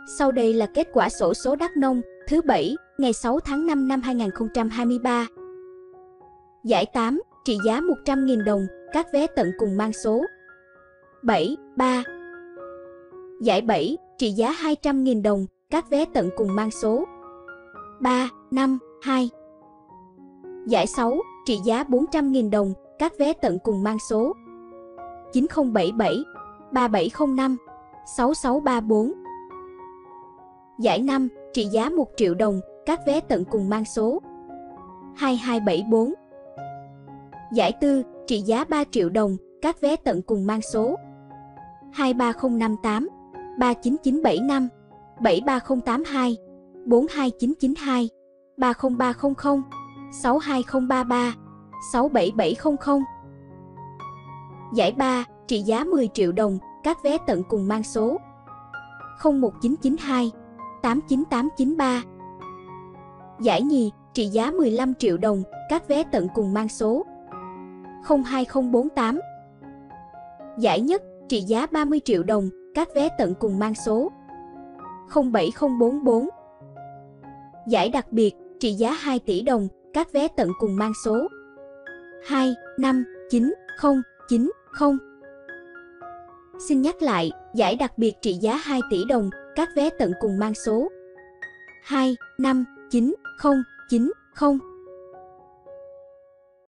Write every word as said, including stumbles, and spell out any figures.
Sau đây là kết quả xổ số Đắk Nông thứ bảy ngày sáu tháng năm năm hai nghìn không trăm hai mươi ba. Giải tám trị giá một trăm nghìn đồng, các vé tận cùng mang số bảy ba. Giải bảy trị giá hai trăm nghìn đồng, các vé tận cùng mang số ba năm hai. Giải sáu trị giá bốn trăm nghìn đồng, các vé tận cùng mang số chín không bảy bảy, ba bảy không năm, sáu sáu ba bốn. Giải năm trị giá một triệu đồng, các vé tận cùng mang số hai hai bảy bốn. Giải tư trị giá ba triệu đồng, các vé tận cùng mang số hai ba không năm tám, ba chín chín bảy năm, bảy ba không tám hai, bốn hai chín chín hai, ba không ba không không, sáu hai không ba ba, sáu bảy bảy không không. Giải ba trị giá mười triệu đồng, các vé tận cùng mang số không một chín chín hai, tám chín tám chín ba. Giải nhì trị giá mười lăm triệu đồng, các vé tận cùng mang số không hai không bốn tám. Giải nhất trị giá ba mươi triệu đồng, các vé tận cùng mang số không bảy không bốn bốn. Giải đặc biệt trị giá hai tỷ đồng, các vé tận cùng mang số hai năm chín không chín không. Xin nhắc lại, giải đặc biệt trị giá hai tỷ đồng, các vé tận cùng mang số hai năm chín không chín không.